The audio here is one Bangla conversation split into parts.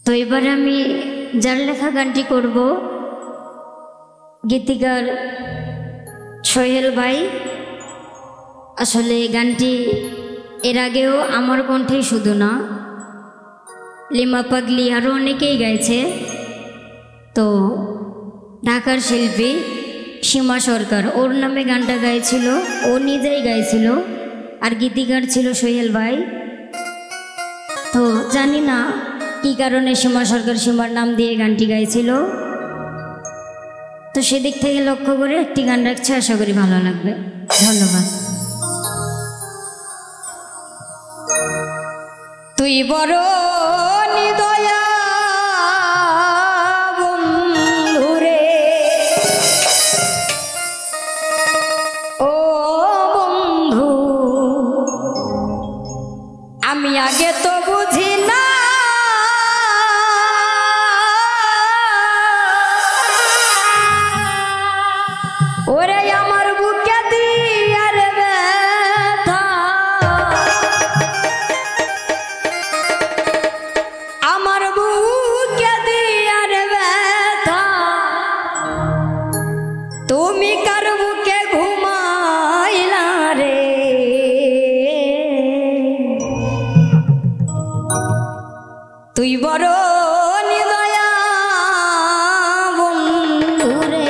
তো এবারে আমি যার লেখা গানটি করব গীতিকার সোহেল ভাই। আসলে গানটি এর আগেও আমার কণ্ঠেই শুধু না, লিমা পাগলি আরও অনেকেই গাইছে। তো ঢাকার শিল্পী সীমা সরকার ওর নামে গানটা গাইছিল, ও নিজেই গাইছিল, আর গীতিকার ছিল সোহেল ভাই। তো জানি না কী কারণে সীমা সরকার সীমার নাম দিয়ে গানটি গাইছিল। তো সেদিক থেকে লক্ষ্য করে একটি গান রাখছে, আশা করি ভালো লাগবে। ধন্যবাদ। তুই বড় নিদয়া বন্ধুরে, ও বন্ধু আমি আগে তো বুঝি না, ওরে আমার বুকে দিয়ার ব্যথা, আমার বুকে দিয়ার ব্যথা, তুমি কার বুকে ঘুমাইলা রে, তুই বড় নিদয়া বন্ধুরে।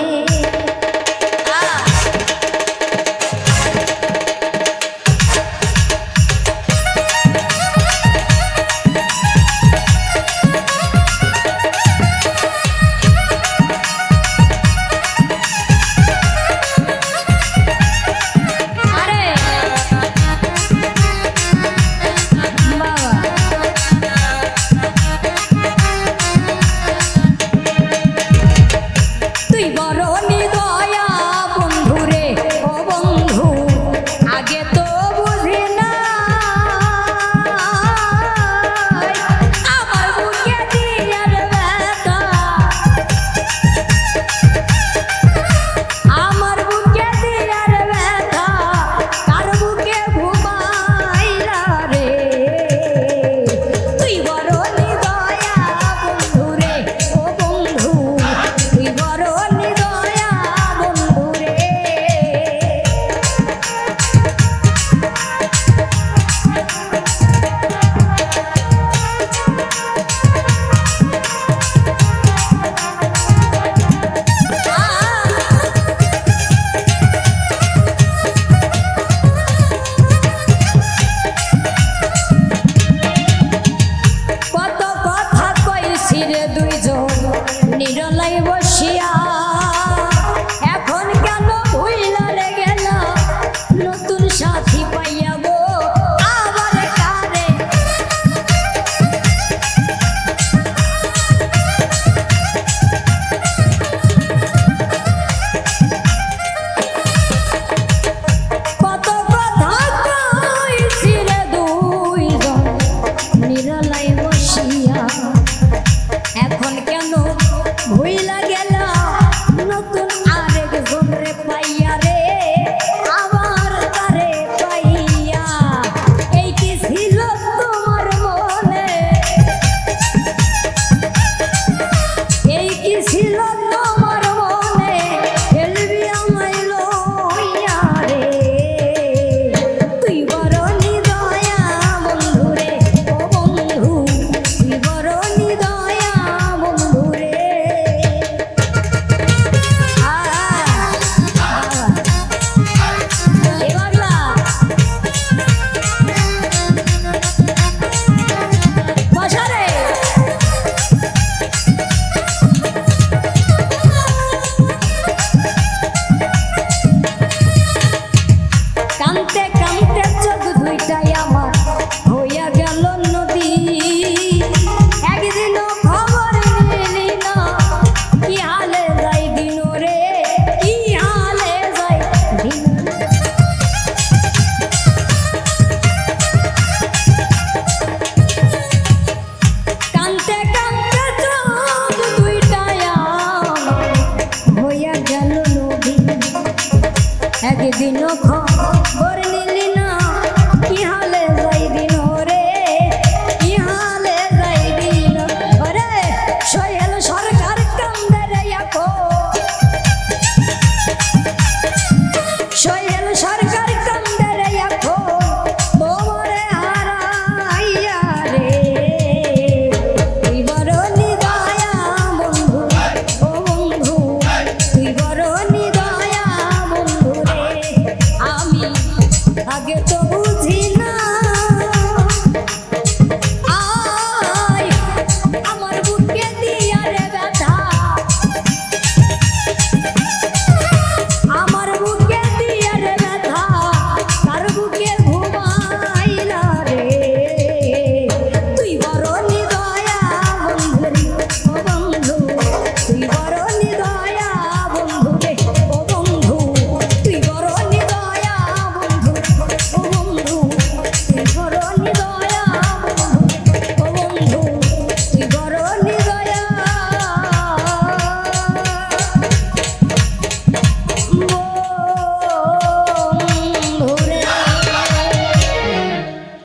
একদিনও